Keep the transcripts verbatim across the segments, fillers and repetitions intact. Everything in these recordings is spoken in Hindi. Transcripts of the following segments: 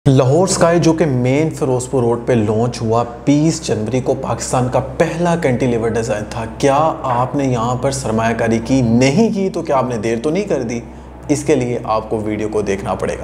लाहौर स्काई जो कि मेन फिरोजपुर रोड पे लॉन्च हुआ बीस जनवरी को पाकिस्तान का पहला कैंटिलीवर डिज़ाइन था। क्या आपने यहाँ पर सरमायाकारी की नहीं की तो क्या आपने देर तो नहीं कर दी? इसके लिए आपको वीडियो को देखना पड़ेगा।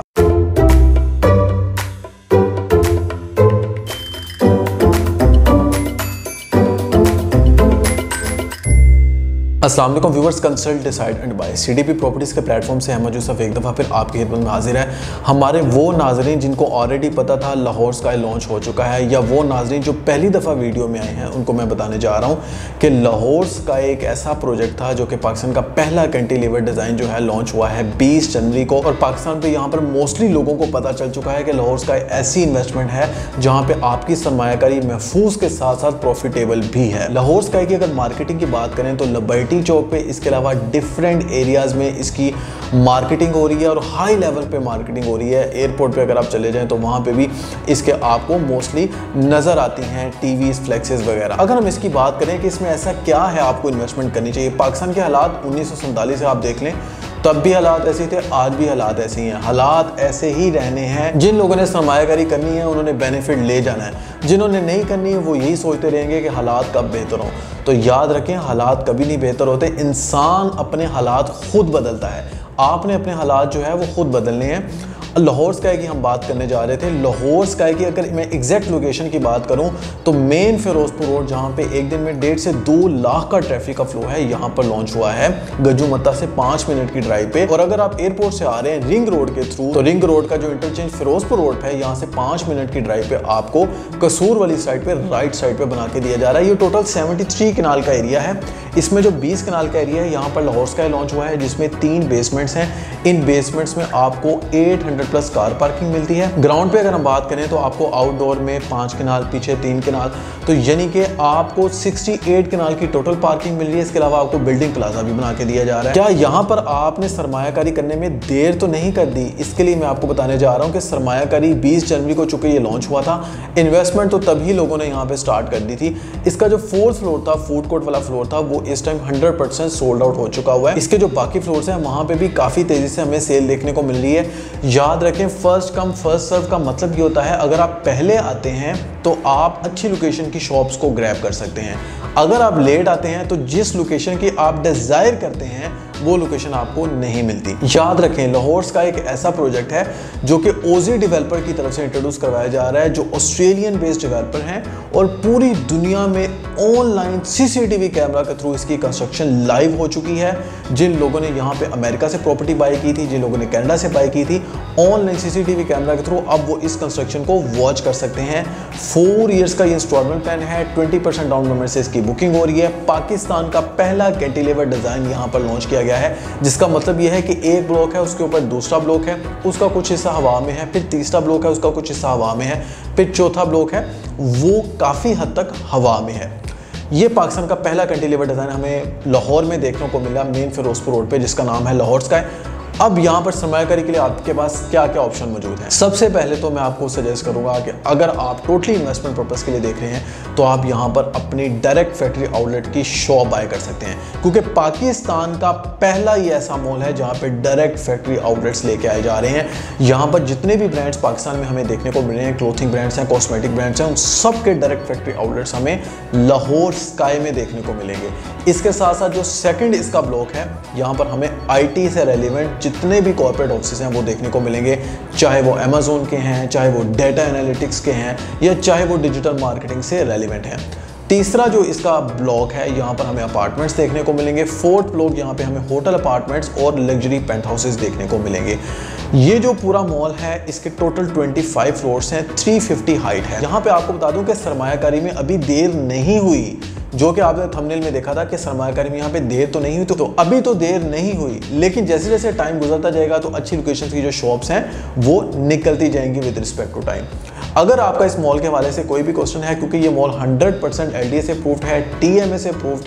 अस्सलाम वालेकुम viewers, consult decide and buy CDP properties के प्लेटफॉर्म से अहमद यूसुफ एक दफ़ा फिर आपकी खिदमत में हाजिर है। हमारे वो नाजरीन जिनको ऑलरेडी पता था लाहौर स्काई लॉन्च हो चुका है, या वो नाजरीन जो पहली दफ़ा वीडियो में आए हैं, उनको मैं बताने जा रहा हूँ कि लाहौर स्काई एक ऐसा प्रोजेक्ट था जो कि पाकिस्तान का पहला कैंटिलीवर डिज़ाइन जो है लॉन्च हुआ है बीस जनवरी को। और पाकिस्तान पर यहाँ पर मोस्टली लोगों को पता चल चुका है कि लाहौर स्काई ऐसी इन्वेस्टमेंट है जहाँ पर आपकी सरमायाकारी महफूज के साथ साथ प्रॉफिटेबल भी है। लाहौर स्काई की अगर मार्केटिंग की बात करें तो लिबर्टी चौक पे, इसके अलावा डिफरेंट एरियाज में इसकी मार्केटिंग हो रही है और हाई लेवल पे मार्केटिंग हो रही है। एयरपोर्ट पे अगर आप चले जाएं तो वहां पे भी इसके आपको मोस्टली नजर आती हैं टीवीज, फ्लेक्सेस वगैरह। अगर हम इसकी बात करें कि इसमें ऐसा क्या है आपको इन्वेस्टमेंट करनी चाहिए, पाकिस्तान के हालात उन्नीस सौ सैंतालीस से आप देख लें, तब भी हालात ऐसे थे, आज भी हालात ऐसे ही हैं। हालात ऐसे ही रहने हैं। जिन लोगों ने सरमायाकारी करनी है उन्होंने बेनिफिट ले जाना है, जिन्होंने नहीं करनी है वो यही सोचते रहेंगे कि हालात कब बेहतर हों। तो याद रखें, हालात कभी नहीं बेहतर होते, इंसान अपने हालात खुद बदलता है। आपने अपने हालात जो है वो खुद बदलने हैं। लाहौर स्काई की हम बात करने जा रहे थे। लाहौर स्काई की अगर मैं एग्जैक्ट लोकेशन की बात करूं तो मेन फिरोजपुर रोड, जहां पे एक दिन में डेढ़ से दो लाख का ट्रैफिक का फ्लो है, यहां पर लॉन्च हुआ है गजू मत्ता से पाँच मिनट की ड्राइव पे। और अगर आप एयरपोर्ट से आ रहे हैं रिंग रोड के थ्रू, तो रिंग रोड का जो इंटरचेंज फिरोजपुर रोड है, यहाँ से पाँच मिनट की ड्राइव पे आपको कसूर वाली साइड पे राइट साइड पे बना के दिया जा रहा है। ये टोटल तिहत्तर कनाल का एरिया है। इसमें जो बीस कनाल का एरिया है, यहाँ पर लाहौर स्काई लॉन्च हुआ है जिसमें तीन बेसमेंट्स हैं। इन बेसमेंट्स में आपको आठ सौ प्लस कार पार्किंग मिलती है। ग्राउंड पे अगर हम बात करें तो आपको आउटडोर में पाँच कनाल, पीछे तीन कनाल, तो यानी कि आपको अड़सठ कनाल की टोटल पार्किंग मिल रही है। इसके अलावा आपको बिल्डिंग प्लाजा भी बना के दिया जा रहा है। क्या यहाँ पर आपने सरमायाकारी करने में देर तो नहीं कर दी? इसके लिए मैं आपको बताने जा रहा हूँ कि सरमायाकारी बीस जनवरी को चूंकि ये लॉन्च हुआ था, इन्वेस्टमेंट तो तभी लोगों ने यहाँ पे स्टार्ट कर दी थी। इसका जो फोर्थ फ्लोर था, फूड कोर्ट वाला फ्लोर था, वो इस time hundred percent sold out हो चुका हुआ है। इसके जो बाकी फ्लोर्स हैं वहां पे भी काफी तेजी से हमें सेल देखने को मिल रही है। याद रखें, फर्स्ट कम फर्स्ट सर्व का मतलब ये होता है, अगर आप पहले आते हैं तो आप अच्छी लोकेशन की शॉप्स को ग्रैब कर सकते हैं। अगर आप लेट आते हैं तो जिस लोकेशन की आप डिजायर करते हैं वो लोकेशन आपको नहीं मिलती। याद रखें, लाहौर स्काई एक ऐसा प्रोजेक्ट है जो कि ओजी डेवलपर की तरफ से इंट्रोड्यूस करवाया जा रहा है, जो ऑस्ट्रेलियन बेस्ड डेवलपर हैं और पूरी दुनिया में ऑनलाइन सीसीटीवी कैमरा के थ्रू इसकी कंस्ट्रक्शन लाइव हो चुकी है। जिन लोगों ने यहाँ पे अमेरिका से प्रॉपर्टी बाय की थी, जिन लोगों ने कनाडा से बाय की थी, ऑनलाइन सीसीटीवी कैमरा के थ्रू अब वो इस कंस्ट्रक्शन को वॉच कर सकते हैं। फोर ईयर्स का ये इंस्टॉलमेंट प्लान है, ट्वेंटी परसेंट डाउन पेमेंट से इसकी बुकिंग हो रही है। पाकिस्तान का पहला कैंटिलीवर डिजाइन यहाँ पर लॉन्च किया गया है, जिसका मतलब यह है कि एक ब्लॉक है, उसके ऊपर दूसरा ब्लॉक है, उसका कुछ हिस्सा हवा में है, फिर तीसरा ब्लॉक है, उसका कुछ हिस्सा हवा में है, फिर चौथा ब्लॉक है, वो काफी हद तक हवा में है। ये पाकिस्तान का पहला कैंटिलीवर डिजाइन हमें लाहौर में देखने को मिला, मेन फिरोजपुर रोड पे, जिसका नाम है लाहौर स्काई। अब यहाँ पर सरमायाकारी के लिए आपके पास क्या क्या ऑप्शन मौजूद हैं? सबसे पहले तो मैं आपको सजेस्ट करूंगा कि अगर आप टोटली इन्वेस्टमेंट पर्पस के लिए देख रहे हैं तो आप यहाँ पर अपनी डायरेक्ट फैक्ट्री आउटलेट की शॉप बाय कर सकते हैं, क्योंकि पाकिस्तान का पहला ही ऐसा मॉल है जहाँ पे डायरेक्ट फैक्ट्री आउटलेट्स लेके आए जा रहे हैं। यहाँ पर जितने भी ब्रांड्स पाकिस्तान में हमें देखने को मिल रहे हैं, क्लोथिंग ब्रांड्स हैं, कॉस्मेटिक ब्रांड्स हैं, उन सब के डायरेक्ट फैक्ट्री आउटलेट्स हमें लाहौर स्काई में देखने को मिलेंगे। इसके साथ साथ जो सेकंड इसका ब्लॉक है, यहाँ पर हमें आईटी से रेलिवेंट जितने भी कॉर्पोरेट ऑफिस हैं वो देखने को मिलेंगे, चाहे वो अमेज़न के हैं, चाहे वो डेटा एनालिटिक्स के हैं, या चाहे वो डिजिटल मार्केटिंग से रेलिवेंट हैं। तीसरा जो इसका ब्लॉक है, यहाँ पर हमें अपार्टमेंट्स देखने को मिलेंगे। फोर्थ ब्लॉक, यहाँ पे हमें होटल अपार्टमेंट्स और लग्जरी पेंट हाउसेस देखने को मिलेंगे। ये जो पूरा मॉल है, इसके टोटल पच्चीस फ्लोर्स हैं, तीन सौ पचास हाइट है। यहाँ पे आपको बता दूं कि सरमायाकारी में अभी देर नहीं हुई, जो कि आपने थंबनेल में देखा था कि सरमायाकारी में यहाँ पे देर तो नहीं हुई, तो, तो अभी तो देर नहीं हुई, लेकिन जैसे जैसे टाइम गुजरता जाएगा तो अच्छी लोकेशन की जो शॉप्स हैं वो निकलती जाएंगी विद रिस्पेक्ट टू टाइम। अगर आपका इस मॉल के हवाले से कोई भी क्वेश्चन है, क्योंकि ये मॉल हंड्रेड परसेंट एलडीए से अप्रूव्ड है, टीएमए से अप्रूव्ड है,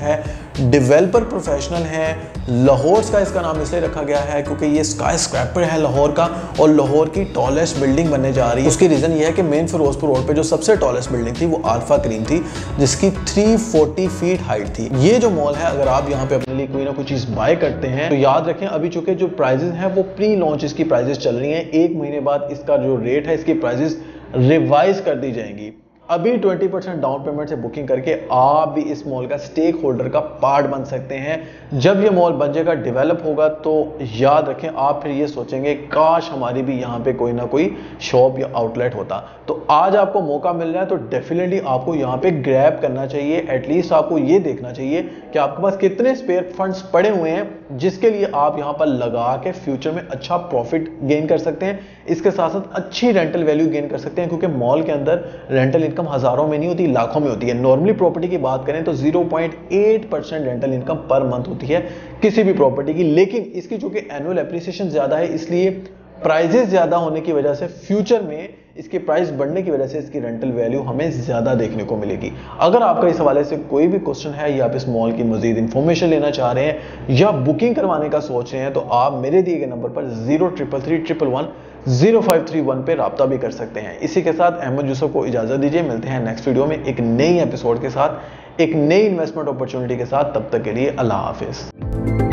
डेवलपर प्रोफेशनल हैं। लाहौर का इसका नाम इसलिए रखा गया है क्योंकि ये स्काई स्क्रैपर है लाहौर का और लाहौर की टॉलेस्ट बिल्डिंग बनने जा रही है। उसकी रीज़न ये है कि मेन फिरोजपुर रोड पे जो सबसे टॉलेस्ट बिल्डिंग थी वो अल्फा क्रीम थी, जिसकी तीन सौ चालीस फीट हाइट थी। ये जो मॉल है, अगर आप यहाँ पे अपने लिए कोई ना कोई चीज़ बाय करते हैं तो याद रखें अभी चूंकि जो प्राइजेस हैं वो प्री लॉन्च इसकी प्राइजेस चल रही हैं, एक महीने बाद इसका जो रेट है इसकी प्राइजेस रिवाइज कर दी जाएंगी। अभी बीस परसेंट डाउन पेमेंट से बुकिंग करके आप भी इस मॉल का स्टेक होल्डर का पार्ट बन सकते हैं। जब ये मॉल बन जाएगा, डेवलप होगा, तो याद रखें आप फिर ये सोचेंगे काश हमारी भी यहाँ पे कोई ना कोई शॉप या आउटलेट होता। तो आज आपको मौका मिल रहा है तो डेफिनेटली आपको यहाँ पे ग्रैब करना चाहिए। एटलीस्ट आपको ये देखना चाहिए कि आपके पास कितने स्पेयर फंड्स पड़े हुए हैं जिसके लिए आप यहाँ पर लगा के फ्यूचर में अच्छा प्रॉफिट गेन कर सकते हैं। इसके साथ साथ अच्छी रेंटल वैल्यू गेन कर सकते हैं, क्योंकि मॉल के अंदर रेंटल इनकम हजारों में नहीं होती, लाखों में होती है। नॉर्मली प्रॉपर्टी की बात करें तो zero point eight percent rental income per month होती है किसी भी प्रॉपर्टी की, लेकिन इसकी जो कि एनुअल एप्रिसिएशन ज्यादा है, इसलिए प्राइजेस ज्यादा होने की वजह से फ्यूचर में इसके प्राइस बढ़ने की वजह से इसकी रेंटल वैल्यू हमें ज्यादा देखने को मिलेगी। अगर आपका इस हवाले से कोई भी क्वेश्चन है या आप इस मॉल की मजीद इंफॉर्मेशन लेना चाह रहे हैं या बुकिंग करवाने का सोच रहे हैं तो आप मेरे दिए गए नंबर पर zero triple three triple one zero five three one पे राब्ता भी कर सकते हैं। इसी के साथ अहमद यूसुफ को इजाजत दीजिए। मिलते हैं नेक्स्ट वीडियो में एक नई एपिसोड के साथ, एक नई इन्वेस्टमेंट अपॉर्चुनिटी के साथ। तब तक के लिए अल्लाह हाफिज।